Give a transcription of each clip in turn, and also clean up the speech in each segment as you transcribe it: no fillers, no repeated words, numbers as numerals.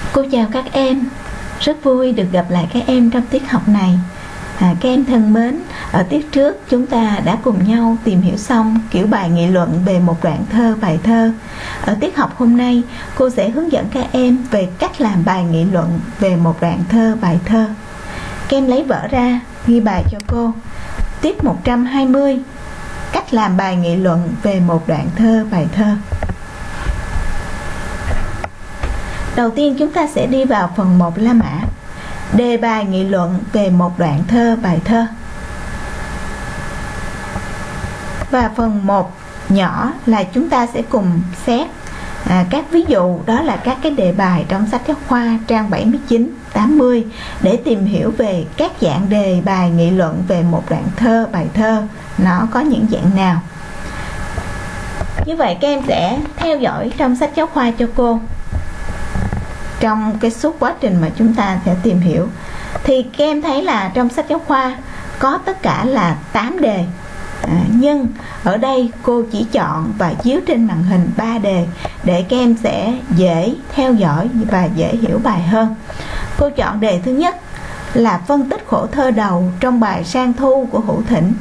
Cô chào các em, rất vui được gặp lại các em trong tiết học này. Các em thân mến, ở tiết trước chúng ta đã cùng nhau tìm hiểu xong kiểu bài nghị luận về một đoạn thơ, bài thơ. Ở tiết học hôm nay, cô sẽ hướng dẫn các em về cách làm bài nghị luận về một đoạn thơ, bài thơ. Các em lấy vở ra, ghi bài cho cô. Tiết 120, cách làm bài nghị luận về một đoạn thơ, bài thơ. Đầu tiên chúng ta sẽ đi vào phần 1 La Mã. Đề bài nghị luận về một đoạn thơ, bài thơ. Và phần 1 nhỏ là chúng ta sẽ cùng xét các ví dụ, đó là các cái đề bài trong sách giáo khoa trang 79, 80 để tìm hiểu về các dạng đề bài nghị luận về một đoạn thơ, bài thơ nó có những dạng nào. Như vậy các em sẽ theo dõi trong sách giáo khoa cho cô. Trong cái suốt quá trình mà chúng ta sẽ tìm hiểu thì các em thấy là trong sách giáo khoa có tất cả là 8 đề, nhưng ở đây cô chỉ chọn và chiếu trên màn hình 3 đề để các em sẽ dễ theo dõi và dễ hiểu bài hơn. Cô chọn đề thứ nhất là phân tích khổ thơ đầu trong bài Sang Thu của Hữu Thỉnh.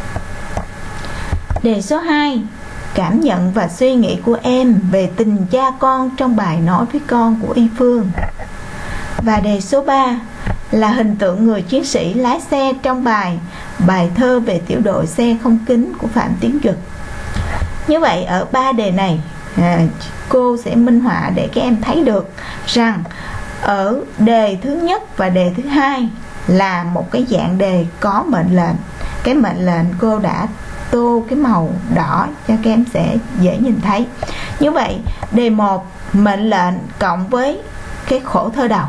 Đề số 2, cảm nhận và suy nghĩ của em về tình cha con trong bài Nói với con của Y Phương. Và đề số 3 là hình tượng người chiến sĩ lái xe trong bài thơ về tiểu đội xe không kính của Phạm Tiến Duật. Như vậy ở 3 đề này cô sẽ minh họa để các em thấy được rằng ở đề thứ nhất và đề thứ hai là một cái dạng đề có mệnh lệnh. Cái mệnh lệnh cô đã tô cái màu đỏ cho các em sẽ dễ nhìn thấy. Như vậy đề 1 mệnh lệnh cộng với cái khổ thơ đầu.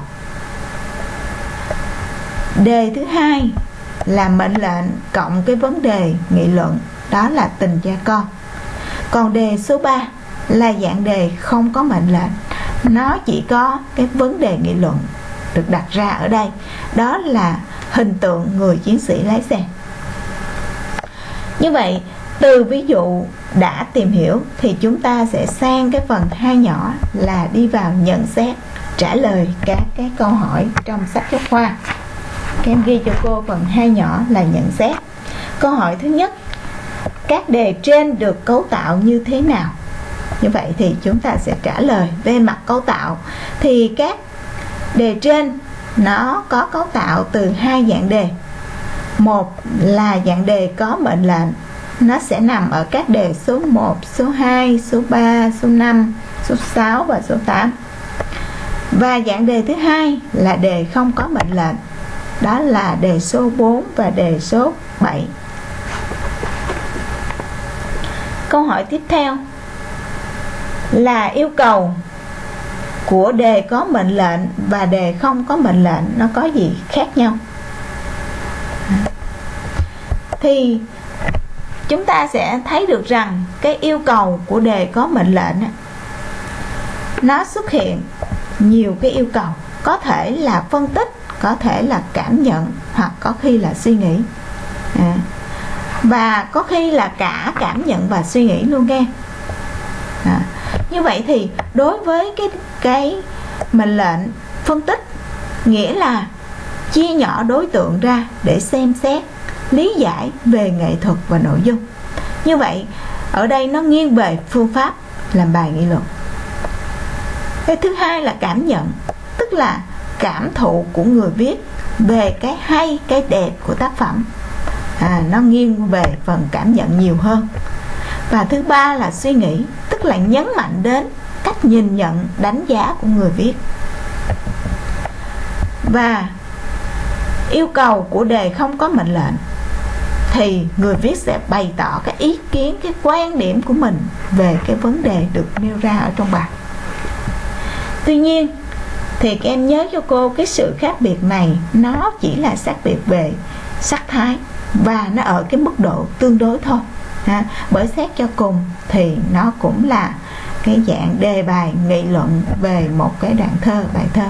Đề thứ hai là mệnh lệnh cộng cái vấn đề nghị luận, đó là tình cha con. Còn đề số 3 là dạng đề không có mệnh lệnh, nó chỉ có cái vấn đề nghị luận được đặt ra ở đây, đó là hình tượng người chiến sĩ lái xe. Như vậy từ ví dụ đã tìm hiểu thì chúng ta sẽ sang cái phần 2 nhỏ là đi vào nhận xét, trả lời các cái câu hỏi trong sách giáo khoa. Các em ghi cho cô phần 2 nhỏ là nhận xét. Câu hỏi thứ nhất, các đề trên được cấu tạo như thế nào? Như vậy thì chúng ta sẽ trả lời về mặt cấu tạo. Thì các đề trên nó có cấu tạo từ 2 dạng đề. Một là dạng đề có mệnh lệnh, nó sẽ nằm ở các đề số 1, số 2, số 3, số 5, số 6 và số 8. Và dạng đề thứ hai là đề không có mệnh lệnh, đó là đề số 4 và đề số 7. Câu hỏi tiếp theo là yêu cầu của đề có mệnh lệnh và đề không có mệnh lệnh nó có gì khác nhau? Thì chúng ta sẽ thấy được rằng cái yêu cầu của đề có mệnh lệnh nó xuất hiện nhiều cái yêu cầu, có thể là phân tích, có thể là cảm nhận, hoặc có khi là suy nghĩ, và có khi là cả cảm nhận và suy nghĩ luôn nghe. Như vậy thì đối với cái mệnh lệnh phân tích nghĩa là chia nhỏ đối tượng ra để xem xét, lý giải về nghệ thuật và nội dung. Như vậy ở đây nó nghiêng về phương pháp làm bài nghị luận. Cái thứ hai là cảm nhận, tức là cảm thụ của người viết về cái hay, cái đẹp của tác phẩm, nó nghiêng về phần cảm nhận nhiều hơn. Và thứ ba là suy nghĩ, tức là nhấn mạnh đến cách nhìn nhận, đánh giá của người viết. Và yêu cầu của đề không có mệnh lệnh thì người viết sẽ bày tỏ cái ý kiến, cái quan điểm của mình về cái vấn đề được nêu ra ở trong bài. Tuy nhiên thì các em nhớ cho cô cái sự khác biệt này nó chỉ là khác biệt về sắc thái và nó ở cái mức độ tương đối thôi. Bởi xét cho cùng thì nó cũng là cái dạng đề bài nghị luận về một cái đoạn thơ, bài thơ.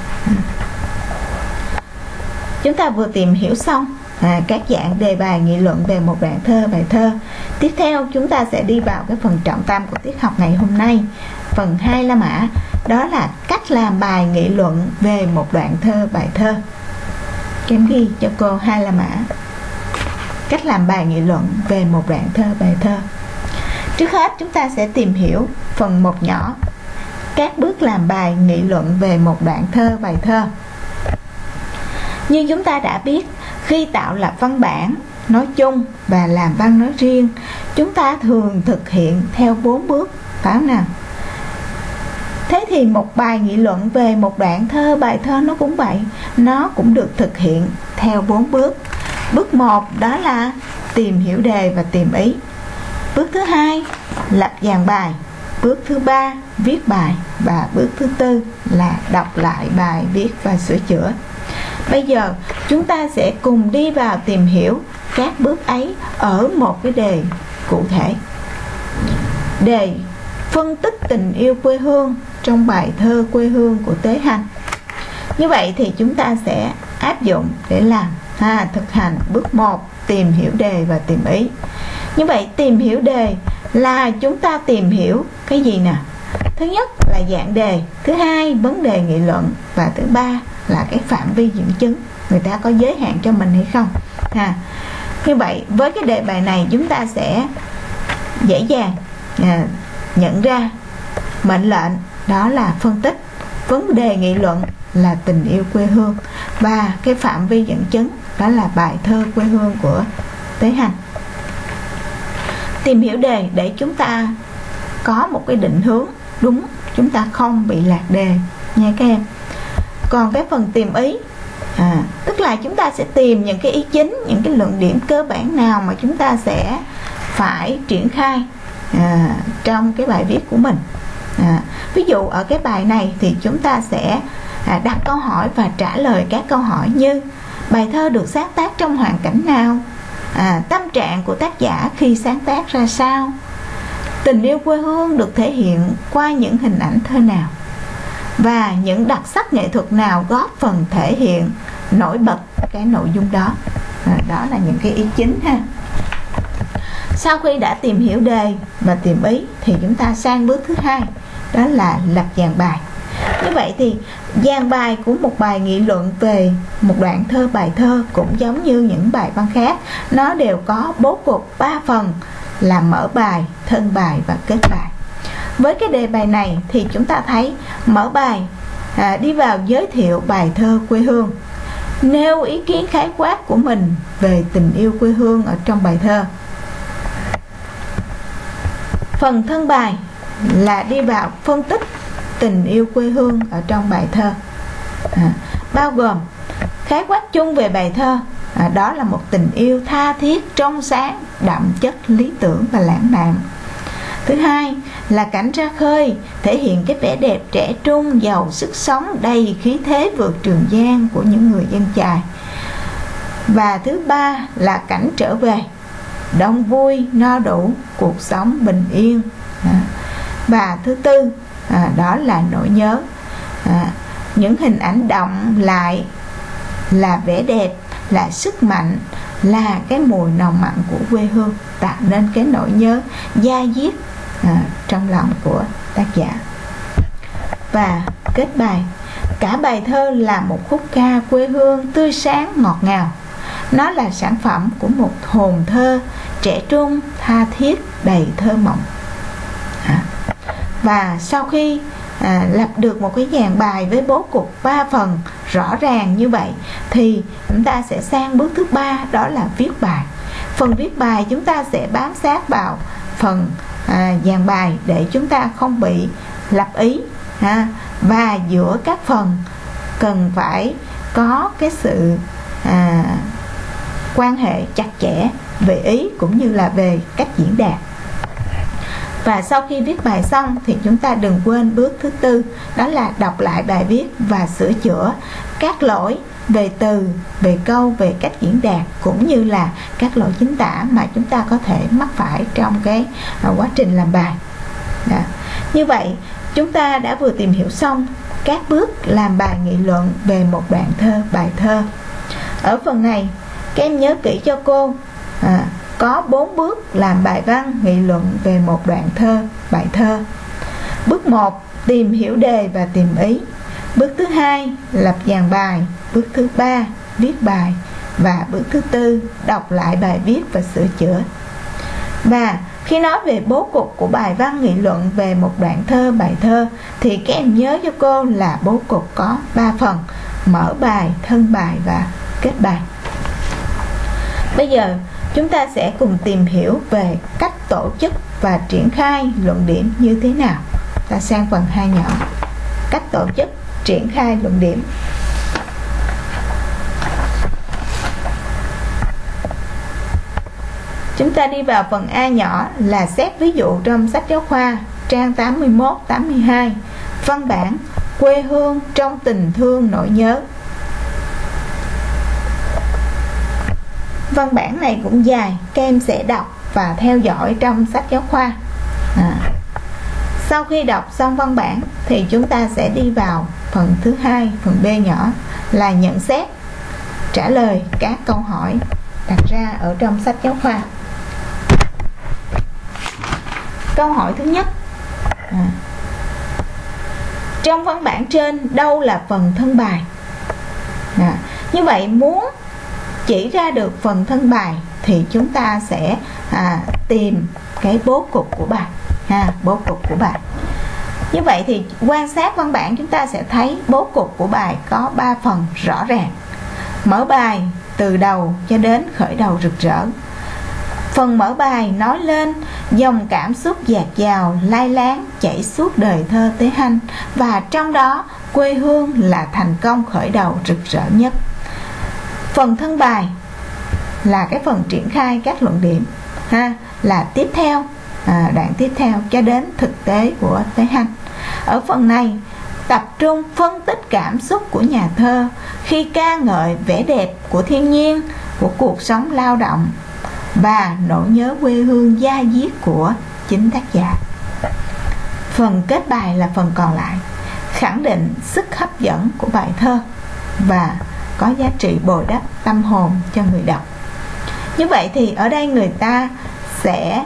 Chúng ta vừa tìm hiểu xong các dạng đề bài nghị luận về một đoạn thơ, bài thơ. Tiếp theo chúng ta sẽ đi vào cái phần trọng tâm của tiết học ngày hôm nay, phần 2 La Mã, đó là cách làm bài nghị luận về một đoạn thơ, bài thơ. Em ghi cho cô 2 la mã. Cách làm bài nghị luận về một đoạn thơ, bài thơ. Trước hết chúng ta sẽ tìm hiểu phần 1 nhỏ, các bước làm bài nghị luận về một đoạn thơ, bài thơ. Như chúng ta đã biết, khi tạo lập văn bản nói chung và làm văn nói riêng, chúng ta thường thực hiện theo 4 bước, phải không nào? Thế thì một bài nghị luận về một đoạn thơ, bài thơ nó cũng vậy, nó cũng được thực hiện theo 4 bước. Bước 1 đó là tìm hiểu đề và tìm ý. Bước thứ 2 lập dàn bài. Bước thứ 3 viết bài. Và bước thứ 4 là đọc lại bài viết và sửa chữa. Bây giờ chúng ta sẽ cùng đi vào tìm hiểu các bước ấy ở một cái đề cụ thể. Đề phân tích tình yêu quê hương trong bài thơ Quê hương của Tế Hanh. Như vậy thì chúng ta sẽ áp dụng để làm thực hành bước 1, tìm hiểu đề và tìm ý. Như vậy tìm hiểu đề là chúng ta tìm hiểu cái gì nè? Thứ nhất là dạng đề, thứ hai vấn đề nghị luận, và thứ ba là cái phạm vi dẫn chứng, người ta có giới hạn cho mình hay không. Như vậy với cái đề bài này chúng ta sẽ dễ dàng nhận ra mệnh lệnh đó là phân tích, vấn đề nghị luận là tình yêu quê hương, và cái phạm vi dẫn chứng đó là bài thơ Quê hương của Tế Hanh. Tìm hiểu đề để chúng ta có một cái định hướng đúng, chúng ta không bị lạc đề nha các em. Còn cái phần tìm ý tức là chúng ta sẽ tìm những cái ý chính, những cái luận điểm cơ bản nào mà chúng ta sẽ phải triển khai trong cái bài viết của mình. Ví dụ ở cái bài này thì chúng ta sẽ đặt câu hỏi và trả lời các câu hỏi như: bài thơ được sáng tác trong hoàn cảnh nào? Tâm trạng của tác giả khi sáng tác ra sao? Tình yêu quê hương được thể hiện qua những hình ảnh thơ nào? Và những đặc sắc nghệ thuật nào góp phần thể hiện nổi bật cái nội dung đó? Đó là những cái ý chính ha. Sau khi đã tìm hiểu đề và tìm ý thì chúng ta sang bước thứ 2, đó là lập dàn bài. Như vậy thì dàn bài của một bài nghị luận về một đoạn thơ, bài thơ cũng giống như những bài văn khác, nó đều có bố cục 3 phần là mở bài, thân bài và kết bài. Với cái đề bài này thì chúng ta thấy mở bài đi vào giới thiệu bài thơ Quê hương, nêu ý kiến khái quát của mình về tình yêu quê hương ở trong bài thơ. Phần thân bài là đi vào phân tích tình yêu quê hương ở trong bài thơ, bao gồm khái quát chung về bài thơ, đó là một tình yêu tha thiết, trong sáng, đậm chất lý tưởng và lãng mạn. Thứ hai là cảnh ra khơi, thể hiện cái vẻ đẹp trẻ trung, giàu sức sống, đầy khí thế vượt Trường Giang của những người dân chài. Và thứ ba là cảnh trở về, đông vui, no đủ, cuộc sống bình yên. Và thứ tư đó là nỗi nhớ, những hình ảnh đọng lại là vẻ đẹp, là sức mạnh, là cái mùi nồng mặn của quê hương, tạo nên cái nỗi nhớ da diết trong lòng của tác giả. Và kết bài, cả bài thơ là một khúc ca quê hương tươi sáng ngọt ngào. Nó là sản phẩm của một hồn thơ trẻ trung, tha thiết, đầy thơ mộng. Và sau khi lập được một cái dàn bài với bố cục 3 phần rõ ràng như vậy thì chúng ta sẽ sang bước thứ 3, đó là viết bài. Phần viết bài chúng ta sẽ bám sát vào phần dàn bài để chúng ta không bị lập ý, và giữa các phần cần phải có cái sự quan hệ chặt chẽ về ý cũng như là về cách diễn đạt. Và sau khi viết bài xong thì chúng ta đừng quên bước thứ 4, đó là đọc lại bài viết và sửa chữa các lỗi về từ, về câu, về cách diễn đạt cũng như là các lỗi chính tả mà chúng ta có thể mắc phải trong cái quá trình làm bài. Như vậy chúng ta đã vừa tìm hiểu xong các bước làm bài nghị luận về một đoạn thơ, bài thơ. Ở phần này các em nhớ kỹ cho cô, có 4 bước làm bài văn nghị luận về một đoạn thơ, bài thơ. Bước 1 tìm hiểu đề và tìm ý. Bước thứ hai, lập dàn bài. Bước thứ ba, viết bài. Và bước thứ tư, đọc lại bài viết và sửa chữa. Và khi nói về bố cục của bài văn nghị luận về một đoạn thơ, bài thơ, thì các em nhớ cho cô là bố cục có 3 phần: mở bài, thân bài và kết bài. Bây giờ chúng ta sẽ cùng tìm hiểu về cách tổ chức và triển khai luận điểm như thế nào. Ta sang phần 2 nhỏ. Cách tổ chức, triển khai luận điểm. Chúng ta đi vào phần A nhỏ là xét ví dụ trong sách giáo khoa, trang 81, 82. Văn bản quê hương trong tình thương nỗi nhớ. Văn bản này cũng dài, các em sẽ đọc và theo dõi trong sách giáo khoa. Sau khi đọc xong văn bản thì chúng ta sẽ đi vào phần thứ hai, phần B nhỏ là nhận xét, trả lời các câu hỏi đặt ra ở trong sách giáo khoa. Câu hỏi thứ nhất, trong văn bản trên đâu là phần thân bài? Như vậy muốn chỉ ra được phần thân bài thì chúng ta sẽ tìm cái bố cục của bài. Bố cục của bài. Như vậy thì quan sát văn bản chúng ta sẽ thấy bố cục của bài có 3 phần rõ ràng. Mở bài từ đầu cho đến khởi đầu rực rỡ. Phần mở bài nói lên dòng cảm xúc dạt dào, lai láng chảy suốt đời thơ Tế Hanh, và trong đó quê hương là thành công khởi đầu rực rỡ nhất. Phần thân bài là cái phần triển khai các luận điểm, là tiếp theo, đoạn tiếp theo cho đến thực tế của Tế Hanh. Ở phần này tập trung phân tích cảm xúc của nhà thơ khi ca ngợi vẻ đẹp của thiên nhiên, của cuộc sống lao động và nỗi nhớ quê hương da diết của chính tác giả. Phần kết bài là phần còn lại, khẳng định sức hấp dẫn của bài thơ và có giá trị bồi đắp tâm hồn cho người đọc. Như vậy thì ở đây người ta sẽ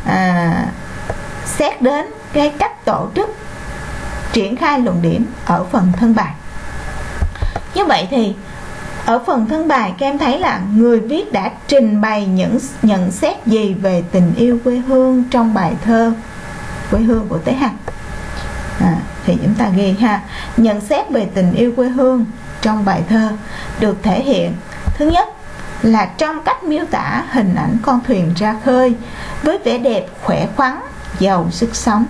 xét đến cái cách tổ chức triển khai luận điểm ở phần thân bài. Như vậy thì ở phần thân bài các em thấy là người viết đã trình bày những nhận xét gì về tình yêu quê hương trong bài thơ Quê hương của Tế Hanh. Thì chúng ta ghi nhận xét về tình yêu quê hương trong bài thơ được thể hiện thứ nhất là trong cách miêu tả hình ảnh con thuyền ra khơi với vẻ đẹp khỏe khoắn, giàu sức sống.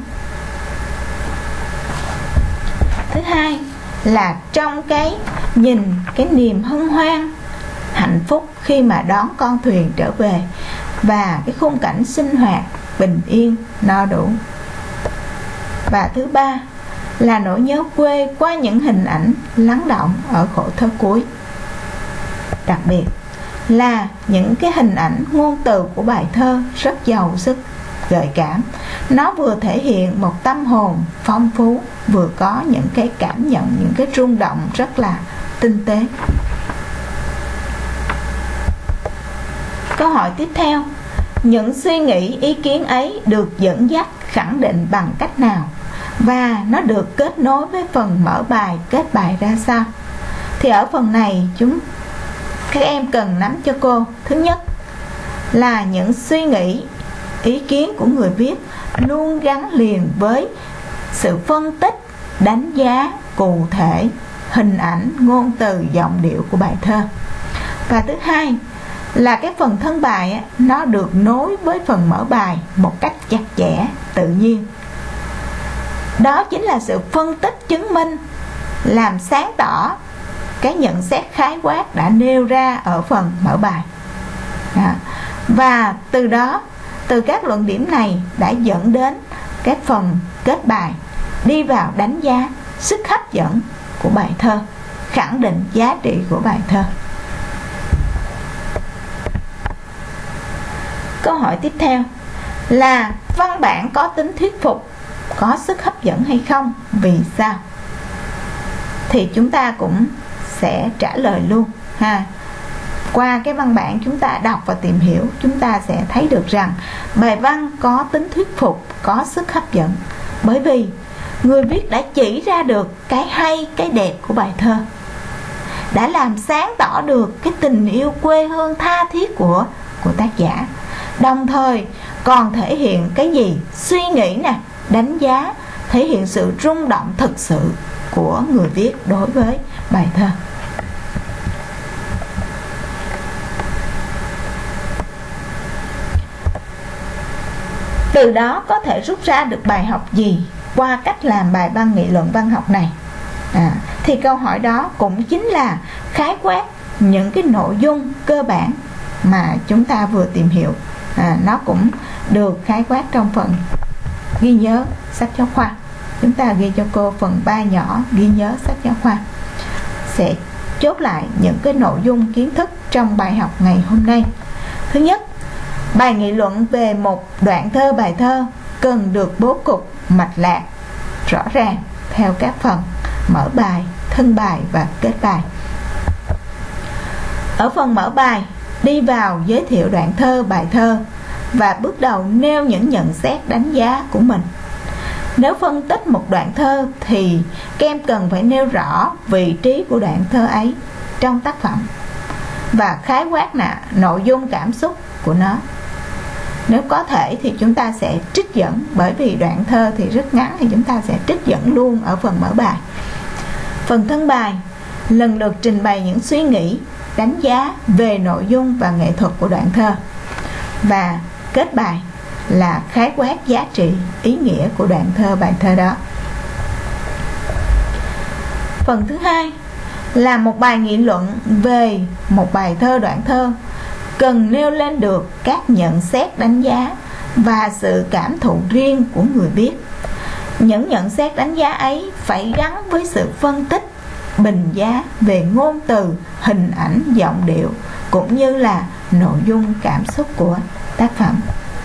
Thứ hai là trong cái nhìn, cái niềm hân hoan, hạnh phúc khi mà đón con thuyền trở về, và cái khung cảnh sinh hoạt bình yên, no đủ. Và thứ ba là nỗi nhớ quê qua những hình ảnh lắng đọng ở khổ thơ cuối. Đặc biệt là những cái hình ảnh ngôn từ của bài thơ rất giàu sức gợi cảm. Nó vừa thể hiện một tâm hồn phong phú, vừa có những cái cảm nhận, những cái rung động rất là tinh tế. Câu hỏi tiếp theo, những suy nghĩ, ý kiến ấy được dẫn dắt, khẳng định bằng cách nào, và nó được kết nối với phần mở bài, kết bài ra sao? Thì ở phần này các em cần nắm cho cô. Thứ nhất là những suy nghĩ, ý kiến của người viết luôn gắn liền với sự phân tích, đánh giá cụ thể hình ảnh, ngôn từ, giọng điệu của bài thơ. Và thứ hai là cái phần thân bài nó được nối với phần mở bài một cách chặt chẽ, tự nhiên. Đó chính là sự phân tích chứng minh, làm sáng tỏ cái nhận xét khái quát đã nêu ra ở phần mở bài. Và từ đó, từ các luận điểm này đã dẫn đến cái phần kết bài, đi vào đánh giá sức hấp dẫn của bài thơ, khẳng định giá trị của bài thơ. Câu hỏi tiếp theo là văn bản có tính thuyết phục, có sức hấp dẫn hay không, vì sao? Thì chúng ta cũng sẽ trả lời luôn Qua cái văn bản chúng ta đọc và tìm hiểu, chúng ta sẽ thấy được rằng bài văn có tính thuyết phục, có sức hấp dẫn, bởi vì người viết đã chỉ ra được cái hay, cái đẹp của bài thơ, đã làm sáng tỏ được cái tình yêu quê hương tha thiết của tác giả, đồng thời còn thể hiện cái gì? Suy nghĩ nè, đánh giá, thể hiện sự rung động thực sự của người viết đối với bài thơ. Từ đó có thể rút ra được bài học gì qua cách làm bài văn nghị luận văn học này? Thì câu hỏi đó cũng chính là khái quát những cái nội dung cơ bản mà chúng ta vừa tìm hiểu. Nó cũng được khái quát trong phần ghi nhớ sách giáo khoa. Chúng ta ghi cho cô phần 3 nhỏ ghi nhớ sách giáo khoa, sẽ chốt lại những cái nội dung kiến thức trong bài học ngày hôm nay. Thứ nhất, bài nghị luận về một đoạn thơ, bài thơ cần được bố cục mạch lạc rõ ràng theo các phần mở bài, thân bài và kết bài. Ở phần mở bài, đi vào giới thiệu đoạn thơ, bài thơ và bước đầu nêu những nhận xét đánh giá của mình. Nếu phân tích một đoạn thơ thì các em cần phải nêu rõ vị trí của đoạn thơ ấy trong tác phẩm và khái quát nội dung cảm xúc của nó. Nếu có thể thì chúng ta sẽ trích dẫn, bởi vì đoạn thơ thì rất ngắn thì chúng ta sẽ trích dẫn luôn ở phần mở bài. Phần thân bài lần lượt trình bày những suy nghĩ, đánh giá về nội dung và nghệ thuật của đoạn thơ. Và kết bài là khái quát giá trị, ý nghĩa của đoạn thơ, bài thơ đó. Phần thứ hai là một bài nghị luận về một bài thơ, đoạn thơ cần nêu lên được các nhận xét, đánh giá và sự cảm thụ riêng của người viết. Những nhận xét đánh giá ấy phải gắn với sự phân tích, bình giá về ngôn từ, hình ảnh, giọng điệu cũng như là nội dung cảm xúc của tác phẩm.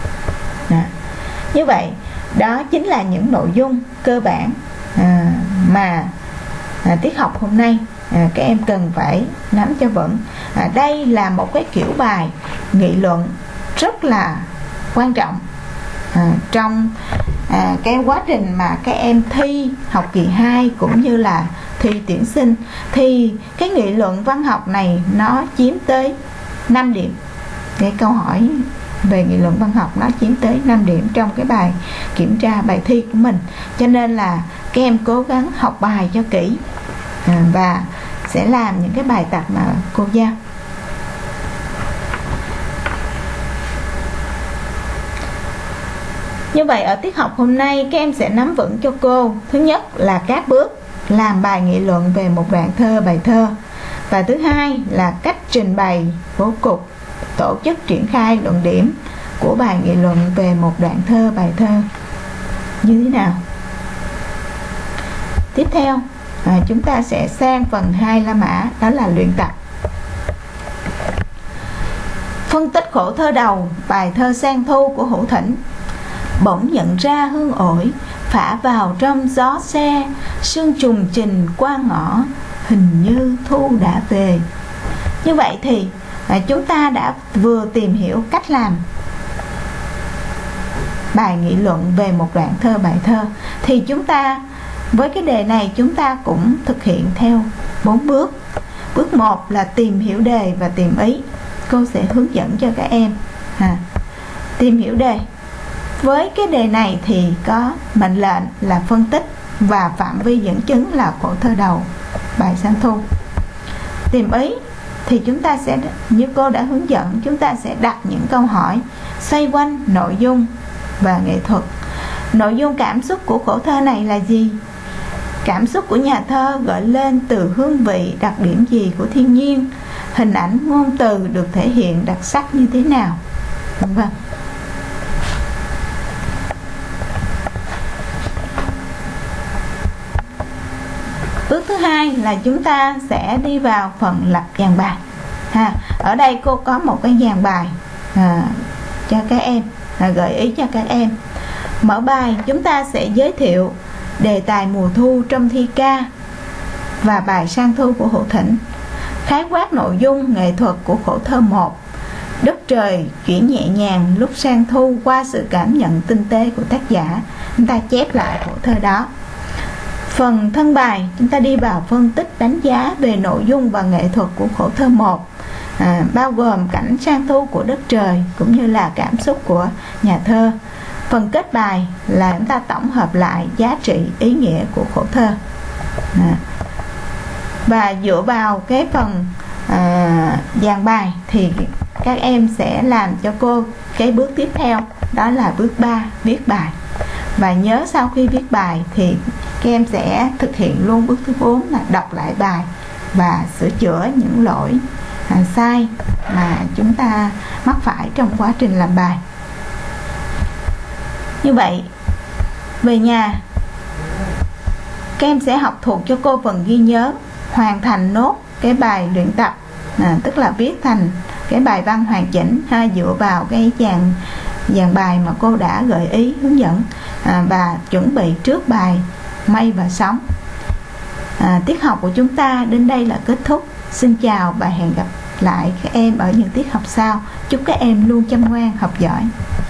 Như vậy, đó chính là những nội dung cơ bản mà tiết học hôm nay các em cần phải nắm cho vững. Đây là một cái kiểu bài nghị luận rất là quan trọng trong cái quá trình mà các em thi học kỳ 2 cũng như là thi tuyển sinh. Thì cái nghị luận văn học này nó chiếm tới 5 điểm. Cái câu hỏi về nghị luận văn học nó chiếm tới 5 điểm trong cái bài kiểm tra, bài thi của mình. Cho nên là các em cố gắng học bài cho kỹ và sẽ làm những cái bài tập mà cô giao. Như vậy ở tiết học hôm nay các em sẽ nắm vững cho cô. Thứ nhất là các bước làm bài nghị luận về một đoạn thơ, bài thơ. Và thứ hai là cách trình bày, bố cục, tổ chức triển khai luận điểm của bài nghị luận về một đoạn thơ, bài thơ như thế nào. Tiếp theo chúng ta sẽ sang phần 2 La Mã, đó là luyện tập. Phân tích khổ thơ đầu, bài thơ Sang Thu của Hữu Thỉnh. Bỗng nhận ra hương ổi phả vào trong gió xe, sương trùng trình qua ngõ, hình như thu đã về. Như vậy thì chúng ta đã vừa tìm hiểu cách làm bài nghị luận về một đoạn thơ, bài thơ. Thì chúng ta với cái đề này chúng ta cũng thực hiện theo 4 bước. Bước 1 là tìm hiểu đề và tìm ý. Cô sẽ hướng dẫn cho các em tìm hiểu đề. Với cái đề này thì có mệnh lệnh là phân tích và phạm vi dẫn chứng là khổ thơ đầu, bài Sang Thu. Tìm ý thì chúng ta sẽ, như cô đã hướng dẫn, chúng ta sẽ đặt những câu hỏi xoay quanh nội dung và nghệ thuật. Nội dung cảm xúc của khổ thơ này là gì? Cảm xúc của nhà thơ gợi lên từ hương vị, đặc điểm gì của thiên nhiên? Hình ảnh, ngôn từ được thể hiện đặc sắc như thế nào? Vâng. Bước thứ hai là chúng ta sẽ đi vào phần lập dàn bài. Ở đây cô có một cái dàn bài cho các em, gợi ý cho các em. Mở bài chúng ta sẽ giới thiệu đề tài mùa thu trong thi ca và bài Sang Thu của Hữu Thỉnh. Khái quát nội dung nghệ thuật của khổ thơ 1. Đất trời chuyển nhẹ nhàng lúc sang thu qua sự cảm nhận tinh tế của tác giả. Chúng ta chép lại khổ thơ đó. Phần thân bài, chúng ta đi vào phân tích đánh giá về nội dung và nghệ thuật của khổ thơ 1, bao gồm cảnh sang thu của đất trời cũng như là cảm xúc của nhà thơ. Phần kết bài là chúng ta tổng hợp lại giá trị ý nghĩa của khổ thơ. Và dựa vào cái phần dàn bài thì các em sẽ làm cho cô cái bước tiếp theo, đó là bước 3, viết bài. Và nhớ sau khi viết bài thì các em sẽ thực hiện luôn bước thứ 4 là đọc lại bài và sửa chữa những lỗi sai mà chúng ta mắc phải trong quá trình làm bài. Như vậy về nhà các em sẽ học thuộc cho cô phần ghi nhớ, hoàn thành nốt cái bài luyện tập, tức là viết thành cái bài văn hoàn chỉnh dựa vào cái dàn bài mà cô đã gợi ý hướng dẫn, và chuẩn bị trước bài Mây và Sóng. Tiết học của chúng ta đến đây là kết thúc. Xin chào và hẹn gặp lại các em ở những tiết học sau. Chúc các em luôn chăm ngoan, học giỏi.